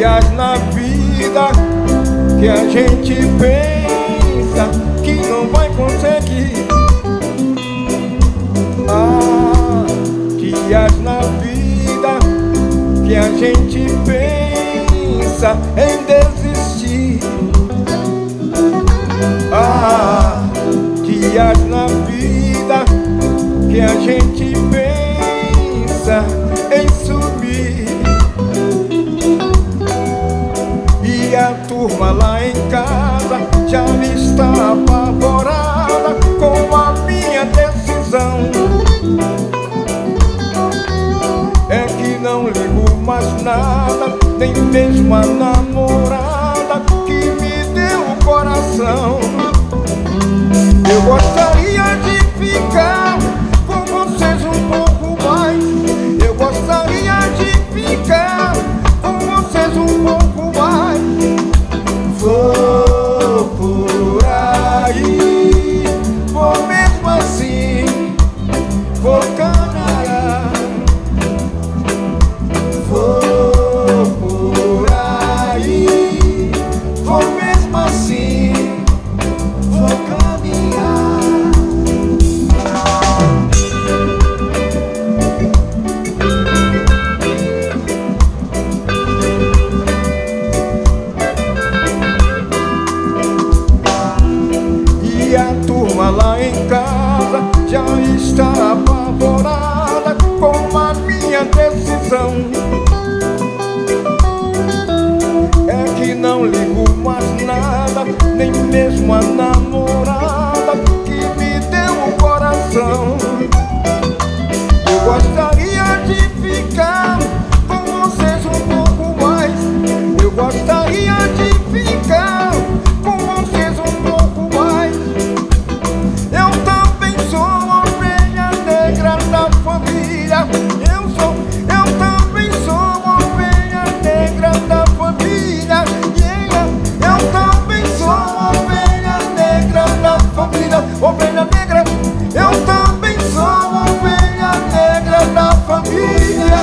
dias na vida que a gente pensa que não vai conseguir. Dias na vida que a gente pensa em desistir. Dias na vida que a gente pensa em sumir. E a turma lá em casa já está apavorada com a minha decisão. É que não ligo mais nada, nem mesmo a namorada que me deu o coração. Eu gostaria de ficar com vocês um pouco mais. Eu gostaria de ficar com vocês um pouco mais. Vou por aí, vou mesmo assim, vou caminhar. Vou por aí, vou mesmo assim, vou caminhar. E a turma lá em casa já está apavorada com a minha decisão. É que não ligo mais nada, nem mesmo a namorada que me deu o coração. Eu gostaria de ficar com vocês um pouco mais. Eu gostaria de ficar com vocês um pouco mais. Eu também sou ovelha negra da família. Eu também sou ovelha negra da família. Eu também sou ovelha negra da família. Ovelha negra, eu também sou ovelha negra da família.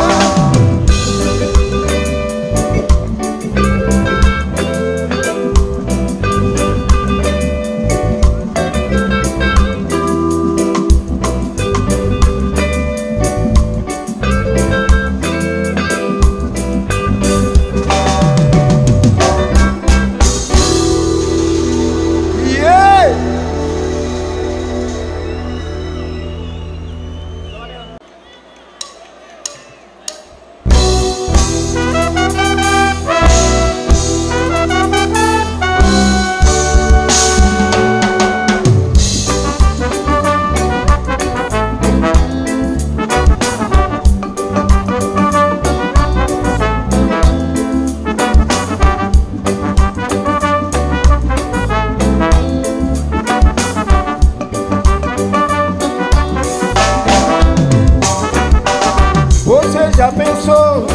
Você já pensou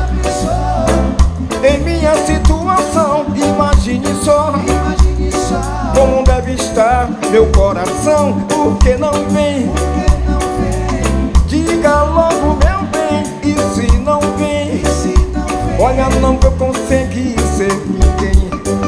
em minha situação? Imagine só como deve estar meu coração. Por que não vem? Diga logo, meu bem. E se não vem? Olha, não vou conseguir ser ninguém.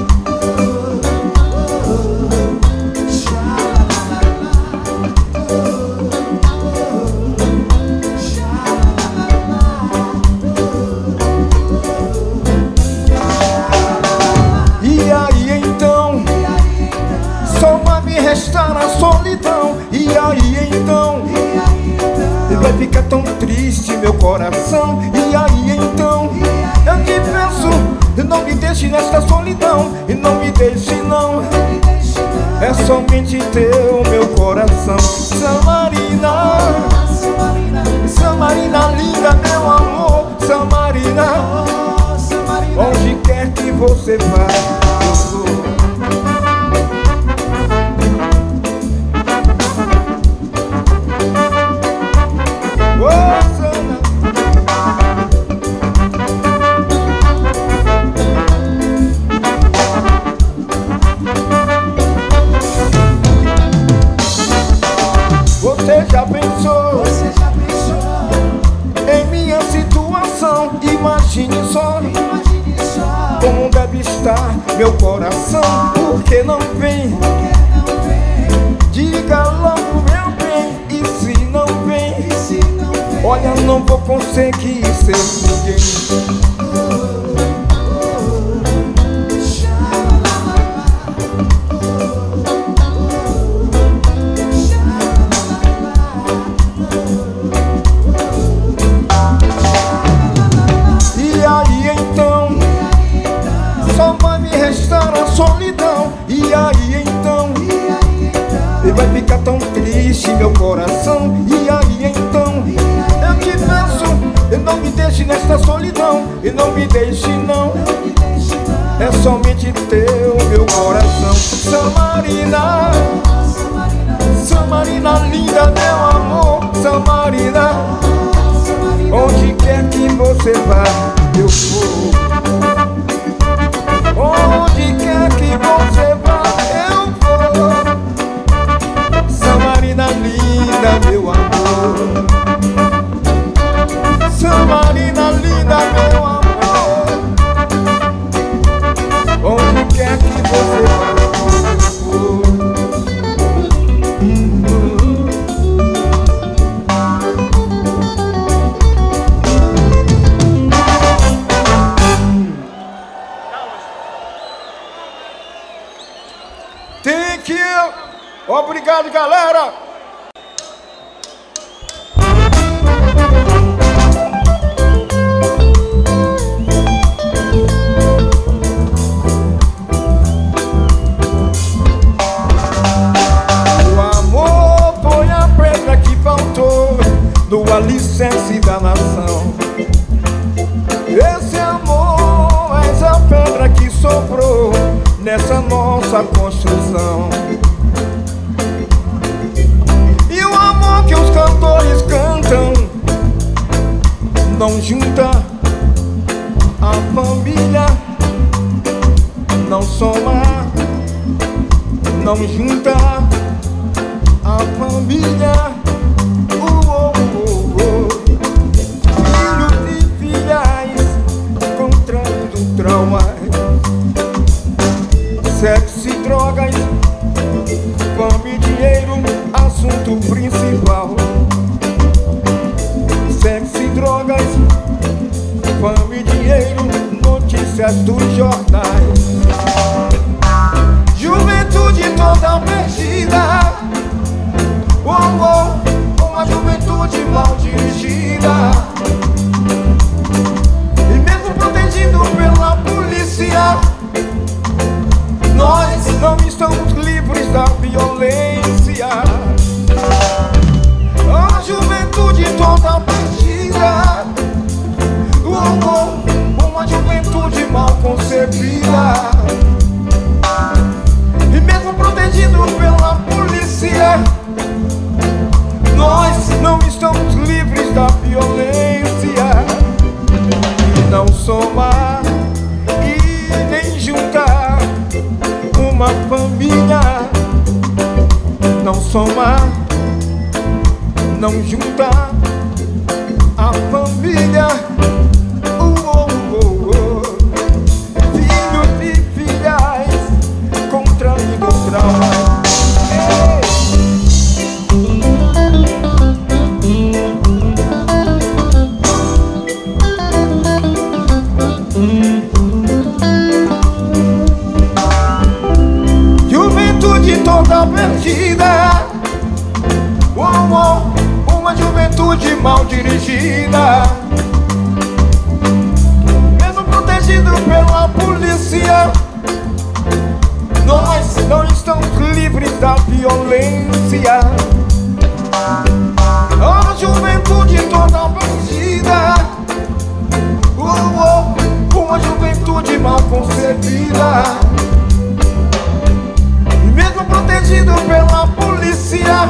Restar a solidão. E aí então vai ficar tão triste meu coração. E aí então eu te peço, não me deixe nesta solidão. E não me deixe não, é somente teu meu coração. Samarina, Samarina linda, meu amor. Samarina, onde quer que você vá, eu sou. Você já pensou em minha situação? Imagine só conquistar meu coração. Por que não vem? Diga logo, meu bem. E se não vem? Olha, não vou conseguir ser ninguém. Solidão. E aí então vai ficar tão triste meu coração. E aí então eu te peço, não me deixe nesta solidão. E não me deixe não, é somente teu meu coração. Samarina, Samarina linda, meu amor. Samarina, onde quer que você vá, eu vou. Onde quer que você vá, eu vou. Samarina linda, meu amor. Samarina linda, meu amor. Onde quer que você vá, eu vou. Thank you. Obrigado, galera. O amor foi a pedra que faltou no alicerce da nação. Esse amor é essa pedra que sobrou nessa nossa construção. E o amor que os cantores cantam não junta a família, não soma, não junta a família. Filhos e filhas encontrando traumas, sexo e drogas, fome e dinheiro, assunto principal. Sexo e drogas, fome e dinheiro, notícias dos jornais. Juventude toda perdida, oh, oh, uma juventude mal dirigida. E mesmo protegido pela polícia, nós não estamos livres da violência. A juventude toda perdida, oh, oh, uma juventude mal concebida. E mesmo protegido pela polícia, nós não estamos livres da violência. E não somar e nem juntar uma família, não somar, não juntar a família. Filhos e filhas contraindo trauma. Juventude toda perdida, oh, oh, uma juventude mal dirigida. Mesmo protegido pela polícia, nós não estamos livres da violência. A juventude toda perdida, oh, oh, uma juventude mal concebida. E mesmo protegido pela polícia,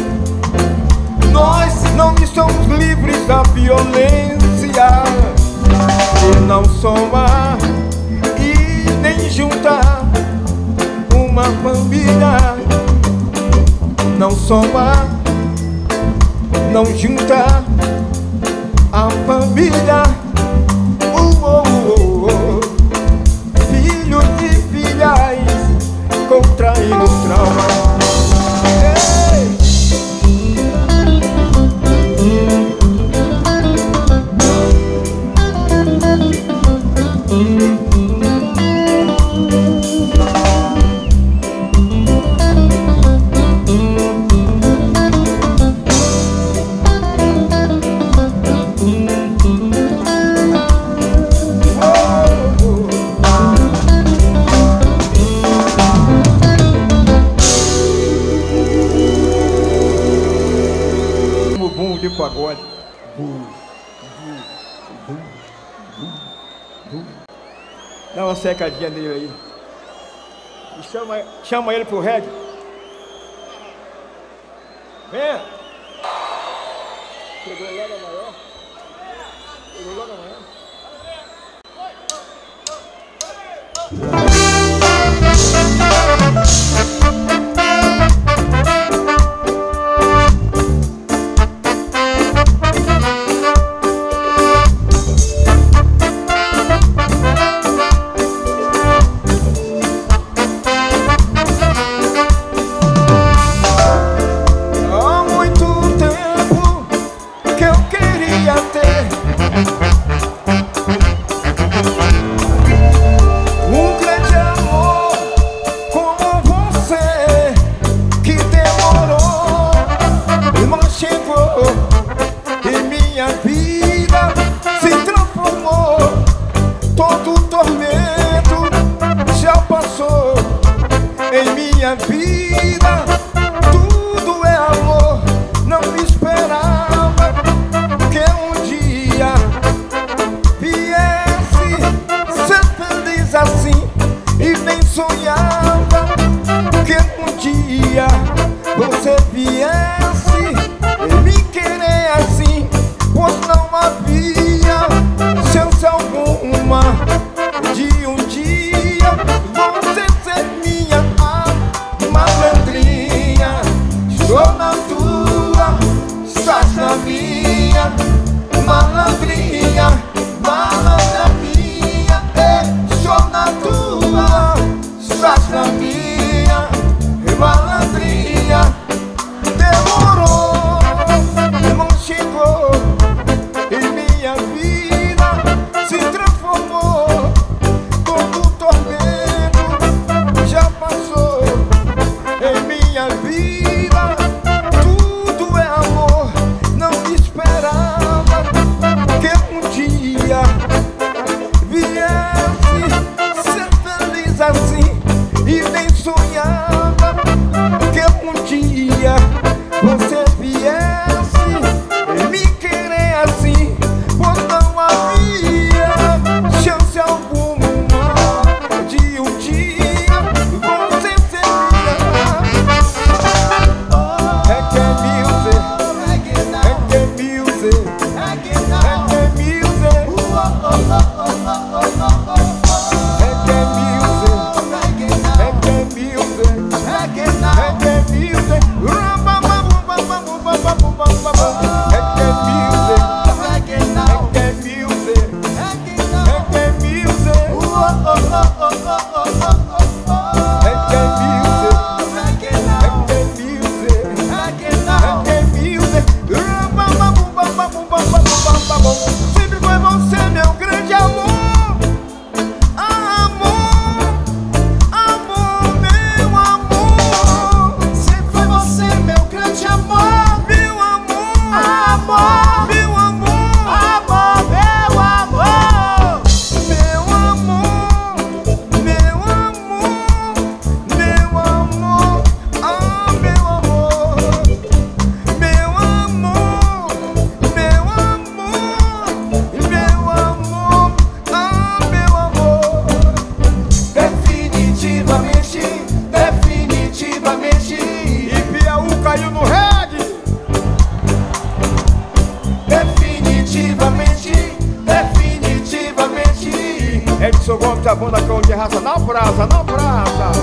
nós não estamos livres da violência. E não somar e nem juntar uma família, não somar, não juntar a família. Filhos De pagode. Dá uma secadinha nele aí. E chama ele pro reggae. Venha. Pegou logo a maior. Pegou logo a maior. Edson Gomes, a banda Cão de Raça, na praça, na praça.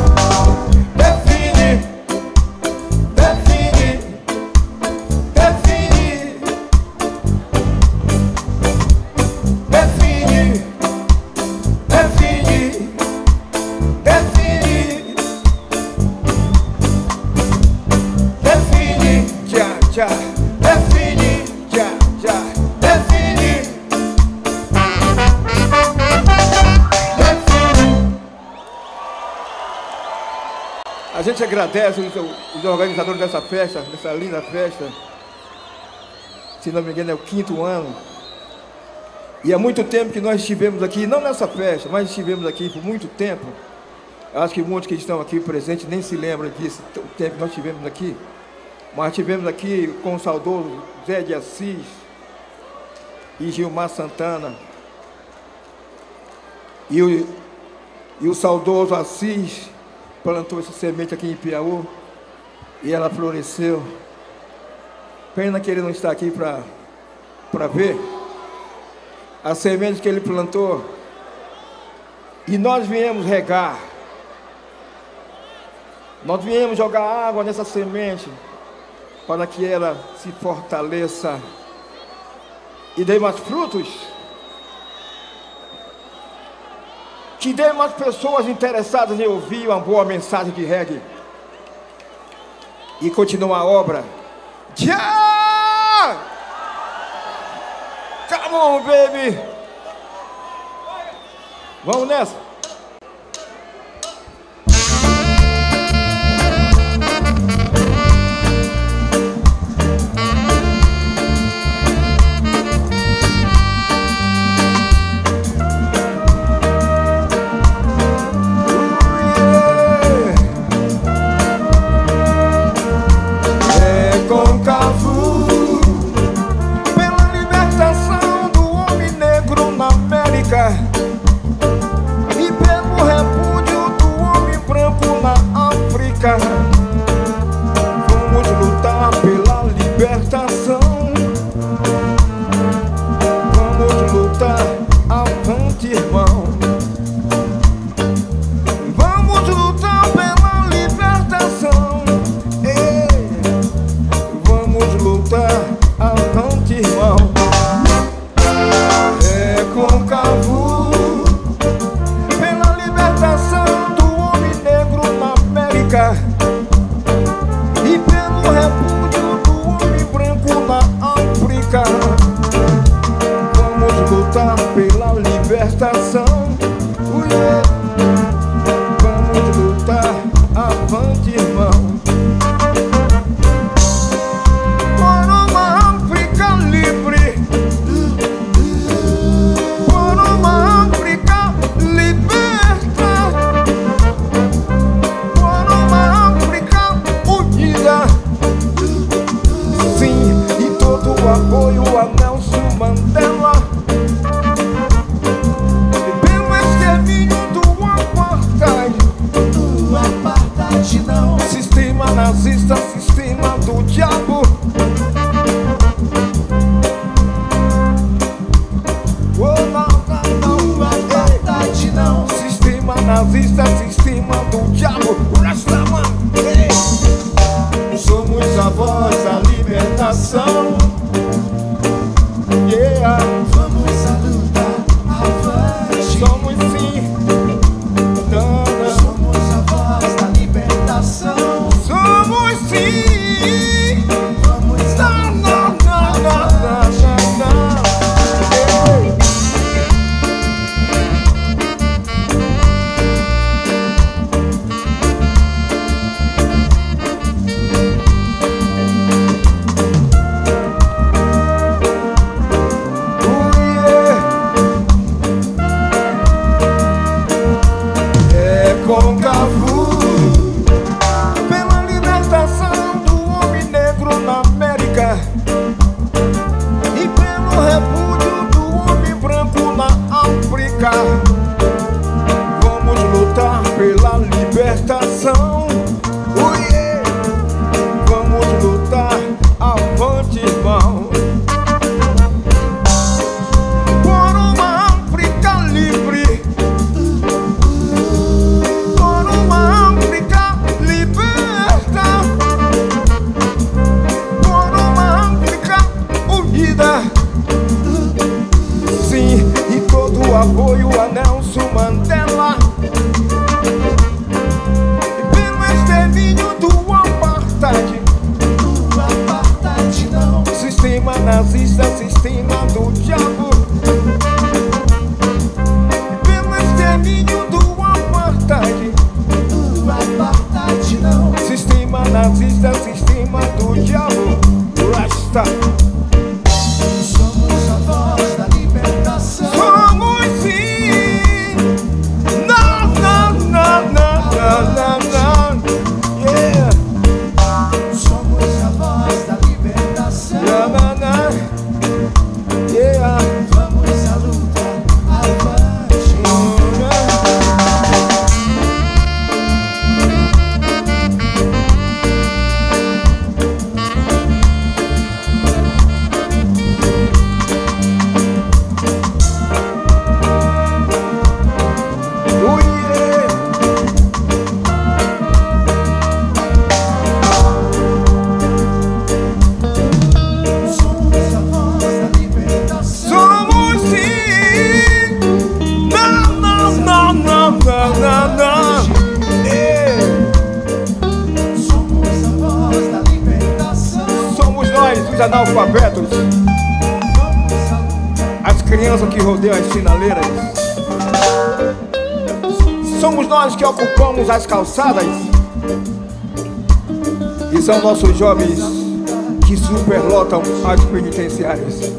Define, define, define, define, define, define, define, já, já, define, já, já, define. gente agradece os organizadores dessa festa, dessa linda festa. Se não me engano, é o 5º ano. E há muito tempo que nós estivemos aqui, não nessa festa, mas estivemos aqui por muito tempo. Acho que muitos que estão aqui presentes nem se lembram disso, o tempo que nós estivemos aqui. Mas estivemos aqui com o saudoso Zé de Assis e Gilmar Santana. E o saudoso Assis plantou essa semente aqui em Piauí e ela floresceu. Pena que ele não está aqui para ver a semente que ele plantou. E nós viemos regar. Nós viemos jogar água nessa semente para que ela se fortaleça e dê mais frutos. Que dê mais pessoas interessadas em ouvir uma boa mensagem de reggae e continuar a obra. Yeah! Come on, baby! Vamos nessa! E pelo repúdio do homem branco na África, vamos lutar pela libertação. Vamos lutar, avante, irmão. Vamos lutar pela libertação. Vamos lutar, avante, irmão. Côncavo pela libertação do homem negro na América e pelo repúdio do homem branco na África. Vamos lutar pela libertação. Vamos lutar, avante, irmão. Por uma África livre, apoio a Nelson Mandela pelo extermínio do apartheid não. Sistema nazista, sistema do diabo. Não, apartheid não. Sistema nazista, sistema do diabo. Rastaman, somos a voz da libertação. Yeah. Vamos à luta, avante. Somos sim, somos a voz da libertação. Somos sim. Vamos à luta, avante. Côncavo pela libertação do homem negro na América e pelo repúdio do homem branco na África. Vamos lutar pela libertação. Vamos lutar, avante, irmão. Por uma África livre, sim, e todo o apoio a Nelson Mandela e pelo rodeiam as sinaleiras. Somos nós que ocupamos as calçadas. E são nossos jovens que superlotam as penitenciárias.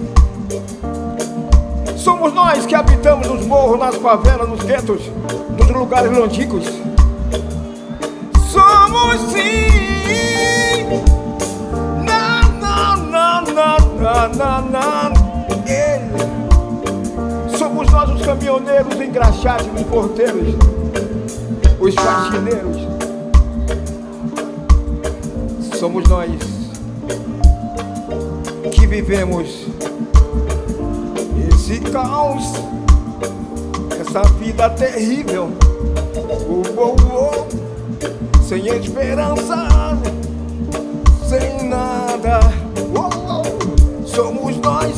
Somos nós que habitamos nos morros, nas favelas, nos guetos, nos lugares longínquos. Somos sim. Somos nós os caminhoneiros, engraxados, os porteiros, os faxineiros. Somos nós que vivemos esse caos, essa vida terrível, sem esperança, sem nada. Somos nós,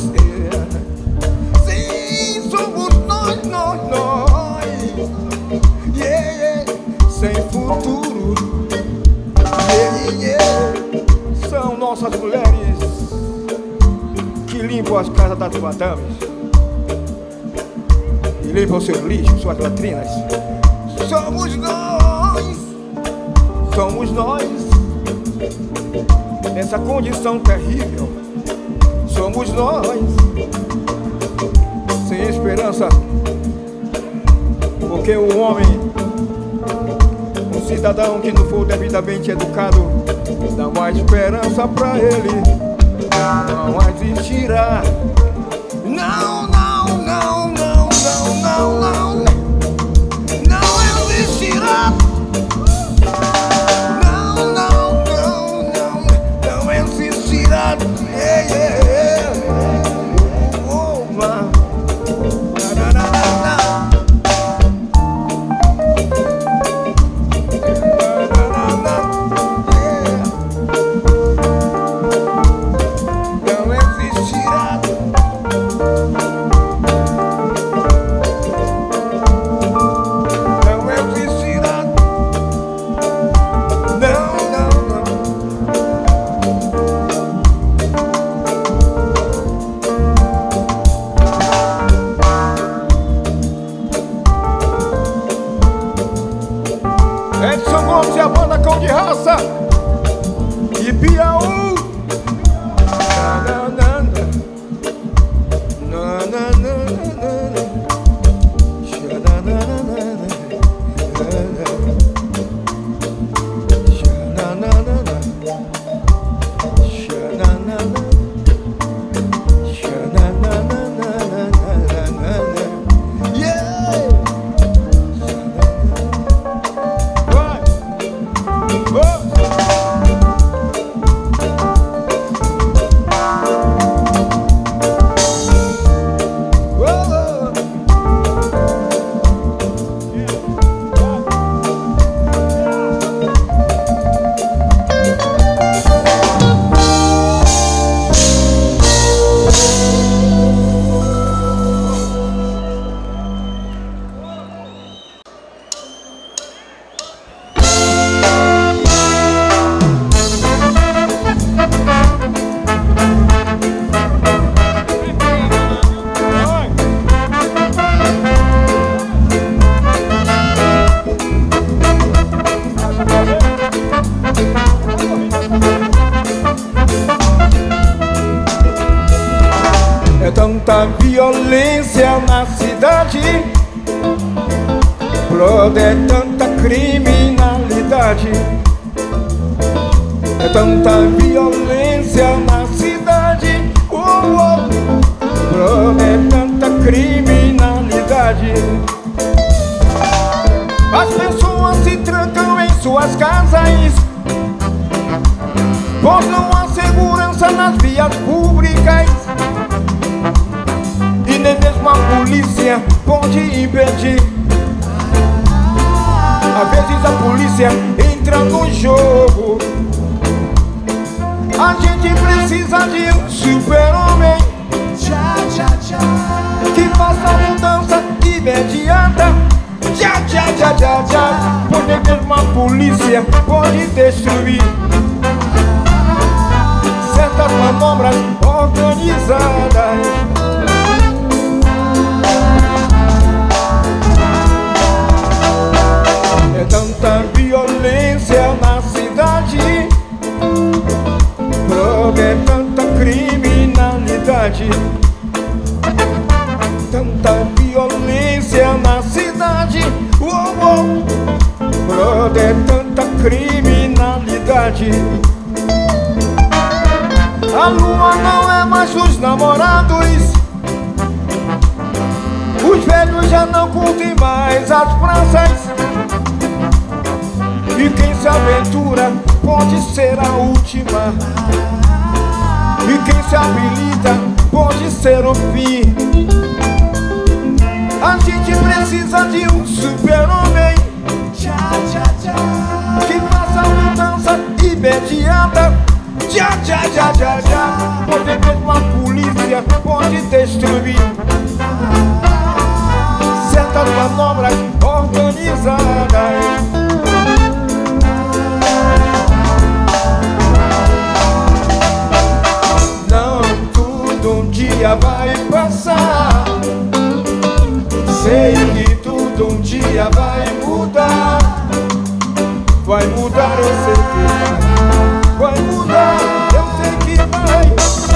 sim, somos nós, sem futuro, São nossas mulheres que limpam as casas das madames e limpam seus lixos, suas latrinas. Somos nós, nessa condição terrível. Somos nós, sem esperança, porque o homem, um cidadão que não for devidamente educado, não há esperança pra ele, não existirá. Não existirá. Não existirá. Edson Gomes e a banda Cão de Raça e Piauí. É tanta violência na cidade, brother, é tanta criminalidade. É tanta violência na cidade, brother, é tanta criminalidade. As pessoas se trancam em suas casas, pois não há segurança nas vias públicas, e nem mesmo a polícia pode impedir. Às vezes a polícia entra no jogo. A gente precisa de um super-homem que faça a mudança imediata. Pois nem mesmo a polícia pode destruir certas manobras organizadas. cidade. A lua não é mais os namorados, os velhos já não curtem mais as praças, e quem se aventura pode ser a última, e quem se habilita pode ser o fim. A gente precisa de um super-homem que faça a mudança imediata. Já, já, já, já, já. Porque mesmo a polícia pode destruir certas manobras organizadas. Não tudo um dia vai passar, sei que tudo um dia vai mudar. Vai mudar, eu sei que vai mudar, eu sei que vai.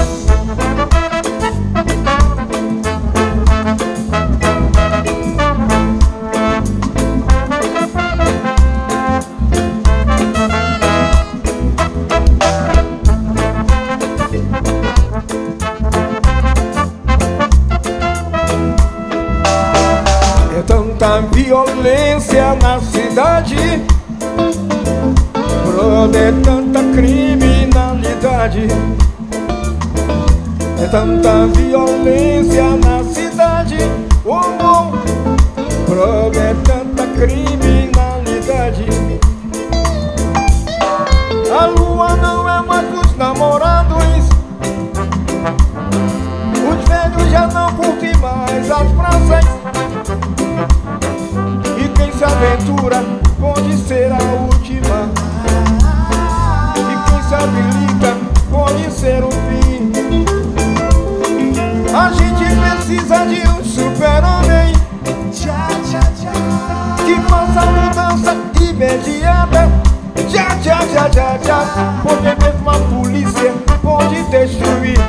É tanta violência na cidade, brother, é tanta criminalidade. É tanta violência na cidade, oh, oh. Brother, é tanta criminalidade. A lua não é mais os namorados, os velhos já não curtem mais as praças, e quem se aventura pode ser a última, e quem se habilita pode ser o fim. A gente precisa de um super-homem que faça a mudança imediata. Já, já, já, já, já. Porque mesmo a polícia pode destruir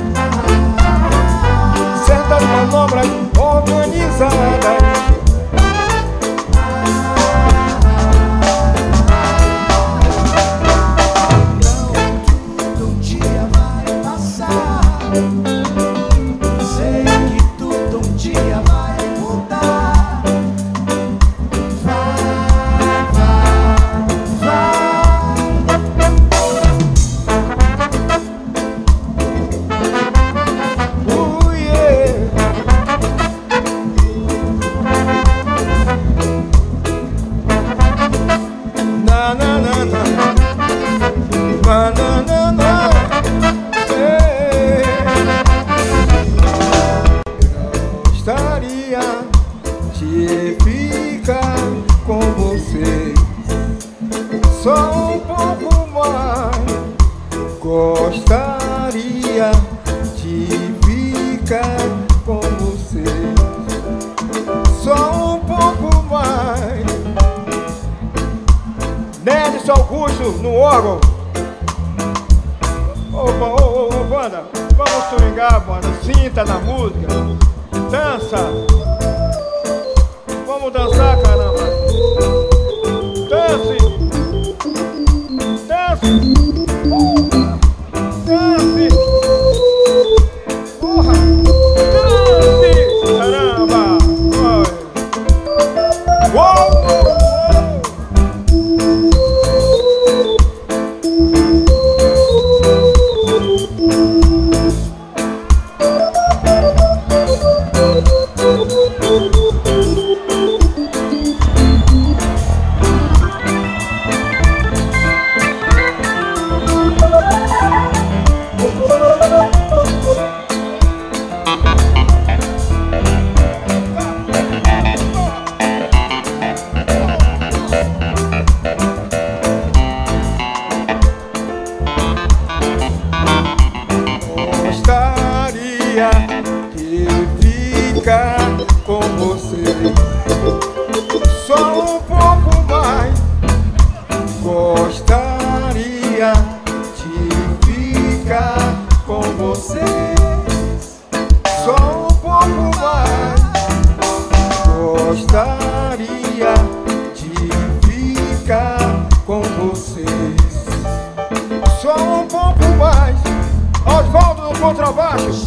certas manobras organizadas. Gostaria de ficar com você só um pouco mais. Gostaria de ficar com você só um pouco mais. Nédson Augusto no órgão. Ô, banda, vamos swingar, banda. Sinta na música. Dança! Vamos dançar, caramba! Dance! Dance! Dance! Porra! Dance! Caramba! Uou! Com você só um pouco mais. Gostaria de ficar com você só um pouco mais. Gostaria de ficar com você contrabaixo.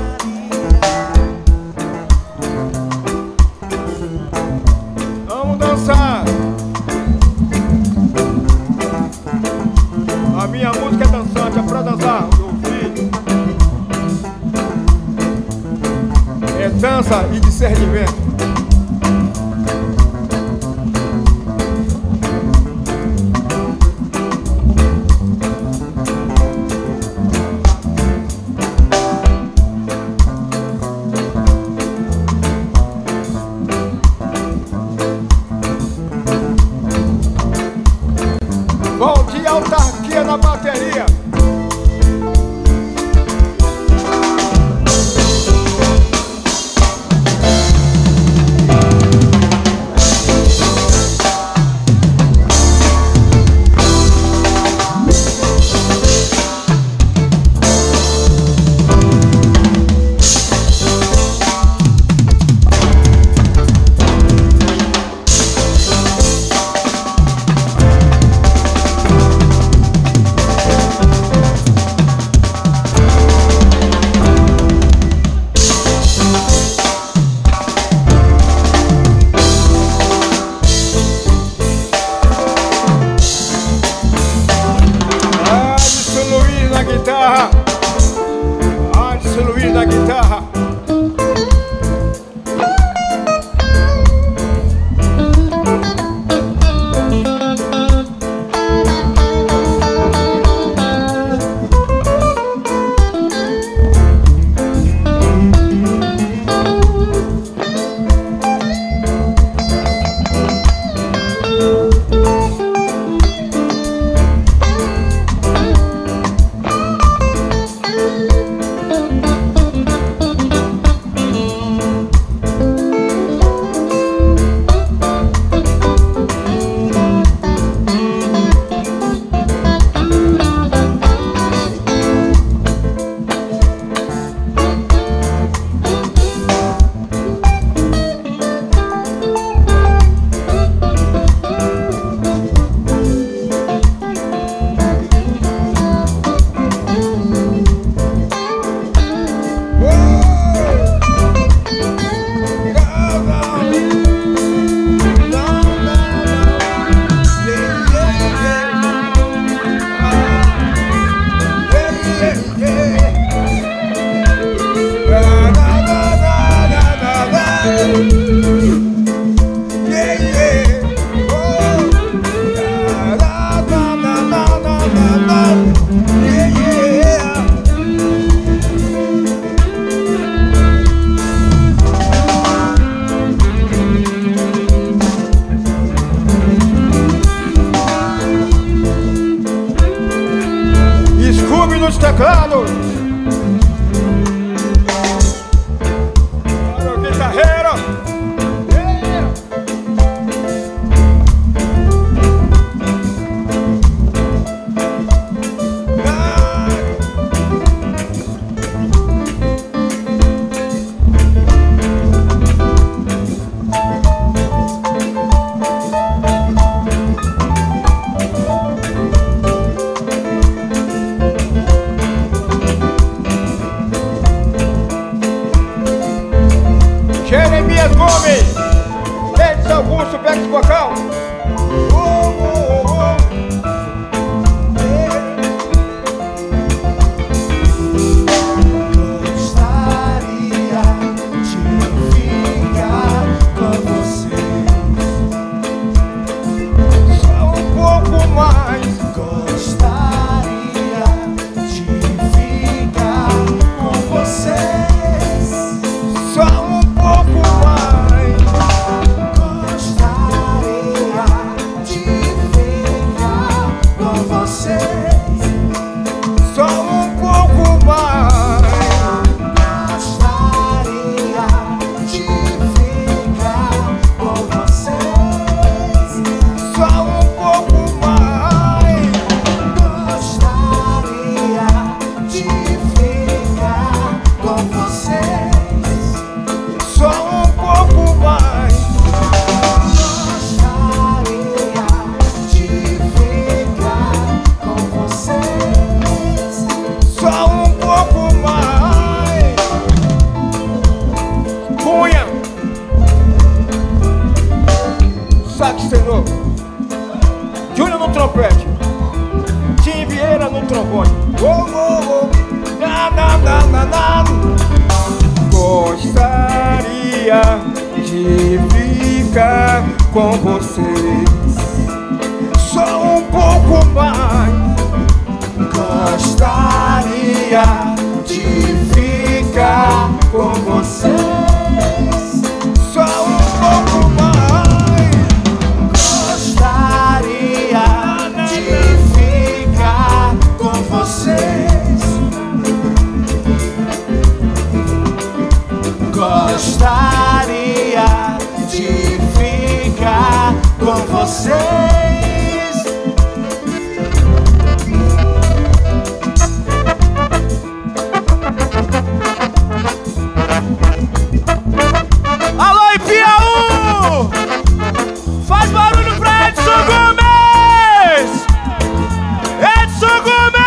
Vamos dançar. A minha música é dançante, é pra dançar. Ouvir. É dança e discernimento. Bom dia, autarquia na bateria. Adson Luiz na guitarra. Scooby nos teclados. Para o guitarreiro. Jeremias Gomes, Edson Augusto, back vocal. Gostaria de ficar com você Só um pouco mais. Gostaria de ficar com você Só um pouco mais. Gostaria sax tenor, Júnior no trompete, Tim Vieira no trombone. Oh, oh, oh. Na, na, na, na, na. Gostaria de ficar com vocês só um pouco mais. Gostaria de ficar com vocês só um pouco mais. Gostaria de ficar com vocês. Gostaria de ficar com vocês. Alô, Ipiaú! Faz barulho pra Edson Gomes! Edson Gomes!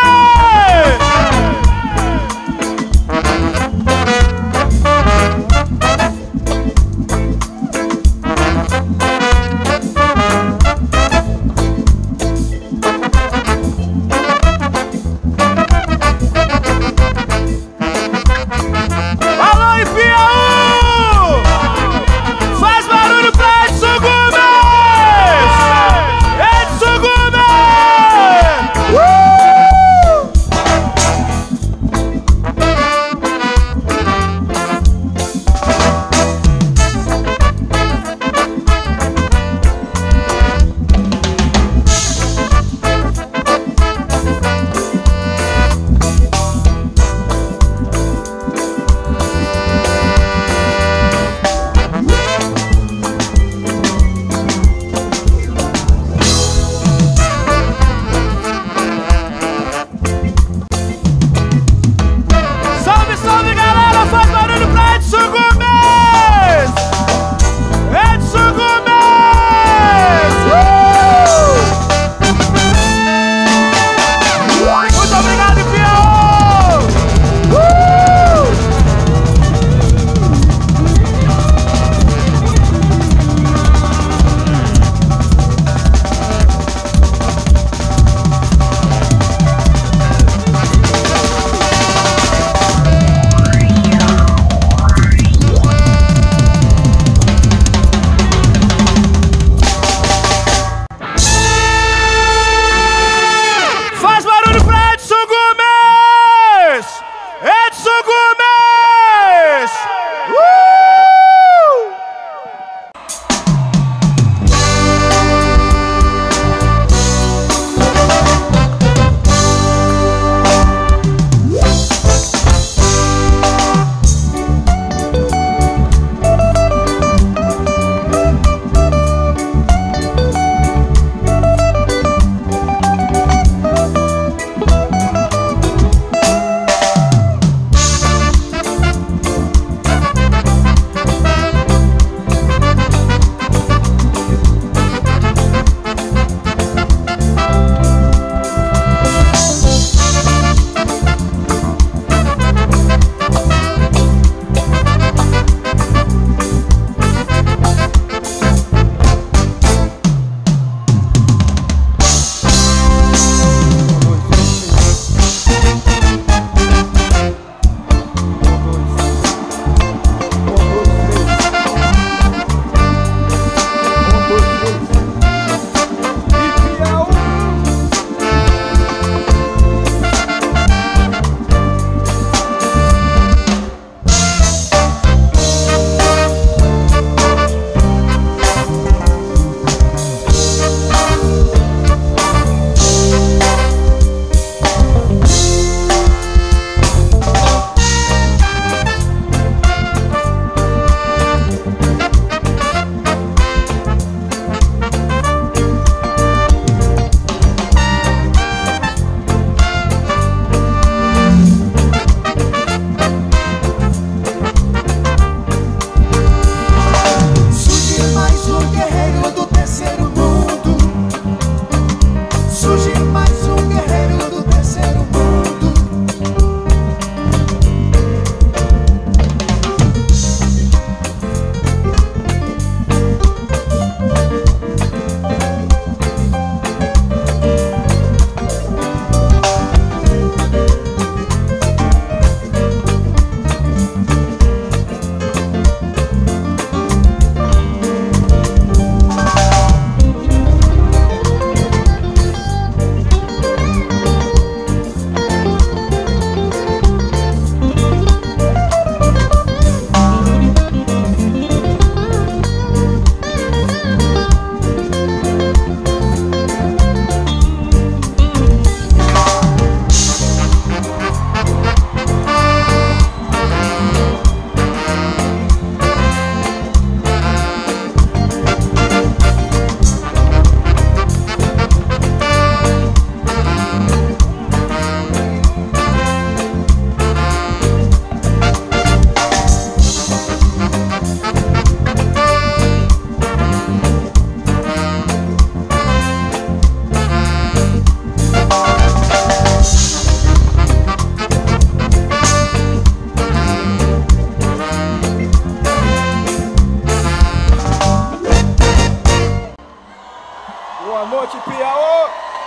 Boa noite, Piauí.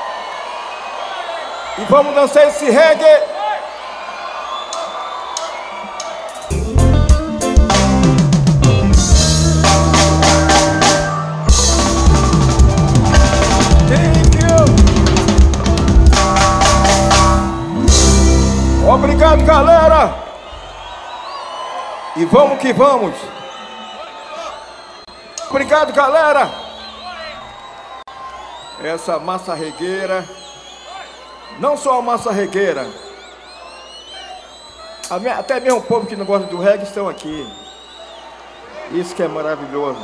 E vamos dançar esse reggae. Thank you. Obrigado, galera. E vamos que vamos. Obrigado, galera. Essa massa regueira. Não só a massa regueira. Até mesmo o povo que não gosta do reggae estão aqui. Isso que é maravilhoso.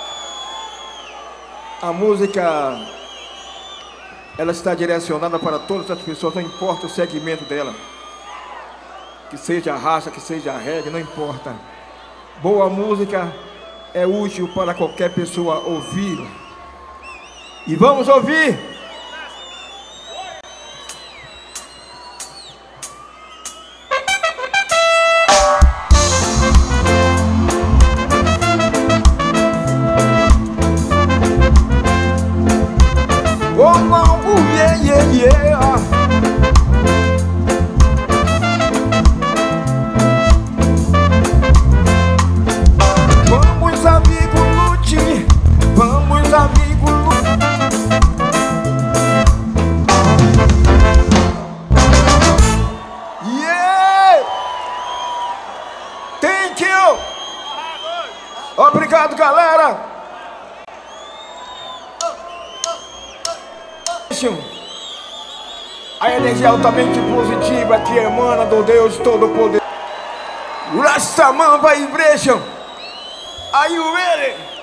A música, ela está direcionada para todas as pessoas, não importa o segmento dela. Que seja raça, que seja reggae, não importa. Boa música é útil para qualquer pessoa ouvir. E vamos ouvir. Oh, não, yeah, yeah, yeah. Vamos, amigo, lute. Vamos, amigo, lute. Yeah! Thank you! Obrigado, galera! A energia altamente positiva que emana do Deus Todo-Poderoso. Rastaman Vibration. Are you ready?